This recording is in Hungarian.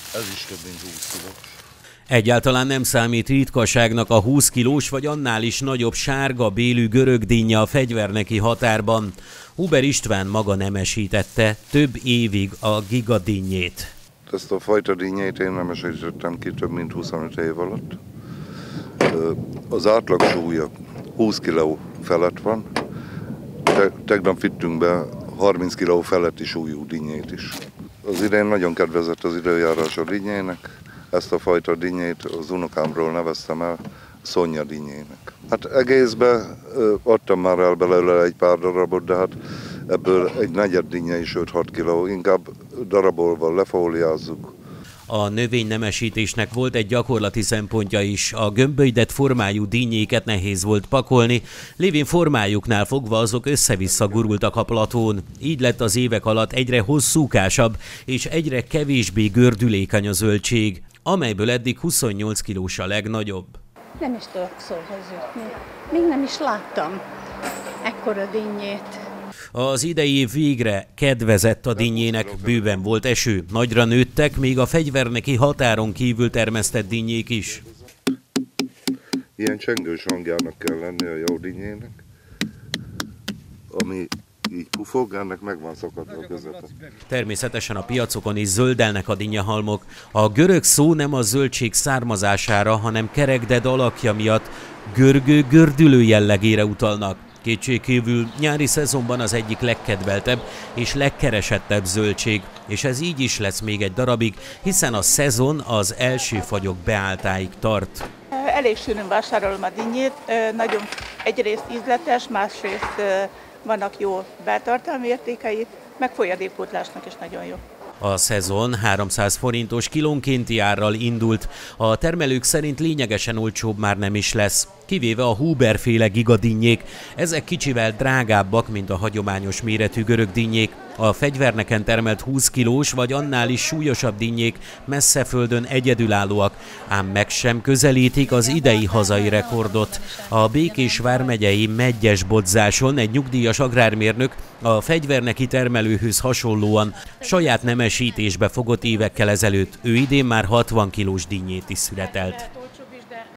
Ez is több mint 20 kiló. Egyáltalán nem számít ritkaságnak a 20 kilós vagy annál is nagyobb sárga bélű görögdinnye a fegyverneki határban. Huber István maga nemesítette több évig a gigadinnyét. Ezt a fajta dinnyét én nemesítettem ki több mint 25 év alatt. Az átlag súlya 20 kg felett van. Tegnap vittünk be 30 kg feletti súlyú dinnyét is. Az idén nagyon kedvezett az időjárás a dinnyének. Ezt a fajta dinnyét az unokámról neveztem el Szonya dinnyének. Hát egészben adtam már el belőle egy pár darabot, de hát ebből egy negyed dinnye is 5-6 kg, inkább darabolva lefóliázzuk. A növénynemesítésnek volt egy gyakorlati szempontja is. A gömbölydett formájú dinnyéket nehéz volt pakolni, lévén formájuknál fogva azok össze-vissza gurultak a platón. Így lett az évek alatt egyre hosszúkásabb és egyre kevésbé gördülékeny a zöldség, amelyből eddig 28 kilós a legnagyobb. Nem is tudok szóhoz jutni. Még nem is láttam ekkora dinnyét. Az idei év végre kedvezett a dinnyének, bőven volt eső, nagyra nőttek még a fegyverneki határon kívül termesztett dinnyék is. Ilyen csengős hangjának kell lenni a jó dinnyének, ami így pufog, ennek meg van szakadva a közepe. Természetesen a piacokon is zöldelnek a dinnyahalmok. A görög szó nem a zöldség származására, hanem kerekded alakja miatt görgő-gördülő jellegére utalnak. Kétségkívül nyári szezonban az egyik legkedveltebb és legkeresettebb zöldség, és ez így is lesz még egy darabig, hiszen a szezon az első fagyok beálltáig tart. Elég sűrűn vásárolom a dinnyét, nagyon egyrészt ízletes, másrészt vannak jó beltartalmi értékei, meg folyadékpótlásnak is nagyon jó. A szezon 300 forintos kilónkénti árral indult, a termelők szerint lényegesen olcsóbb már nem is lesz, kivéve a Huber-féle gigadinnyék. Ezek kicsivel drágábbak, mint a hagyományos méretű görög dinnyék. A fegyverneken termelt 20 kilós vagy annál is súlyosabb dinnyék messze földön egyedülállóak, ám meg sem közelítik az idei hazai rekordot. A Békés vármegyei Medgyesbodzsáson egy nyugdíjas agrármérnök a fegyverneki termelőhöz hasonlóan saját nemesítésbe fogott évekkel ezelőtt. Ő idén már 60 kilós dinnyét is születelt.